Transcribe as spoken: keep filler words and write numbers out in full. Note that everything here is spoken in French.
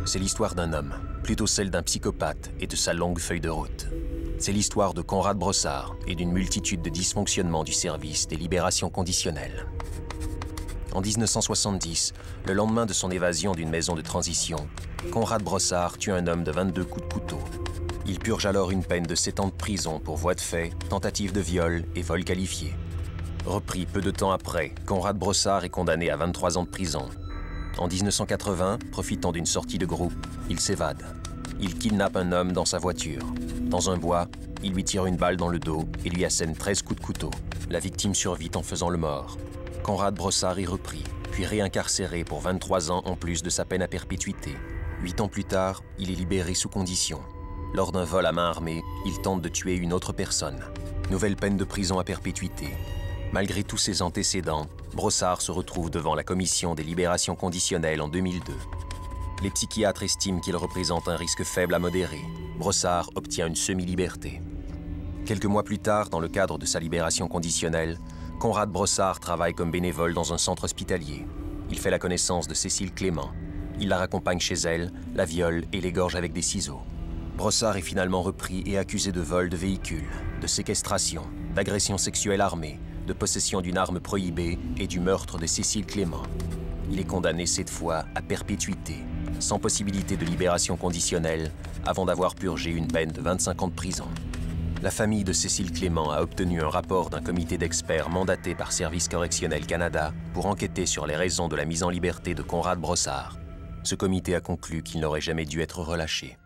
C'est l'histoire d'un homme, plutôt celle d'un psychopathe et de sa longue feuille de route. C'est l'histoire de Conrad Brossard et d'une multitude de dysfonctionnements du service des libérations conditionnelles. En mille neuf cent soixante-dix, le lendemain de son évasion d'une maison de transition, Conrad Brossard tue un homme de vingt-deux coups de couteau. Il purge alors une peine de sept ans de prison pour voies de fait, tentative de viol et vol qualifié. Repris peu de temps après, Conrad Brossard est condamné à vingt-trois ans de prison. En mille neuf cent quatre-vingts, profitant d'une sortie de groupe, il s'évade. Il kidnappe un homme dans sa voiture. Dans un bois, il lui tire une balle dans le dos et lui assène treize coups de couteau. La victime survit en faisant le mort. Conrad Brossard est repris, puis réincarcéré pour vingt-trois ans en plus de sa peine à perpétuité. Huit ans plus tard, il est libéré sous condition. Lors d'un vol à main armée, il tente de tuer une autre personne. Nouvelle peine de prison à perpétuité. Malgré tous ses antécédents, Brossard se retrouve devant la commission des libérations conditionnelles en deux mille deux. Les psychiatres estiment qu'il représente un risque faible à modéré. Brossard obtient une semi-liberté. Quelques mois plus tard, dans le cadre de sa libération conditionnelle, Conrad Brossard travaille comme bénévole dans un centre hospitalier. Il fait la connaissance de Cécile Clément. Il la raccompagne chez elle, la viole et l'égorge avec des ciseaux. Brossard est finalement repris et accusé de vol de véhicule, de séquestration, d'agression sexuelle armée, de possession d'une arme prohibée et du meurtre de Cécile Clément. Il est condamné cette fois à perpétuité, sans possibilité de libération conditionnelle, avant d'avoir purgé une peine de vingt-cinq ans de prison. La famille de Cécile Clément a obtenu un rapport d'un comité d'experts mandaté par Service Correctionnel Canada pour enquêter sur les raisons de la mise en liberté de Conrad Brossard. Ce comité a conclu qu'il n'aurait jamais dû être relâché.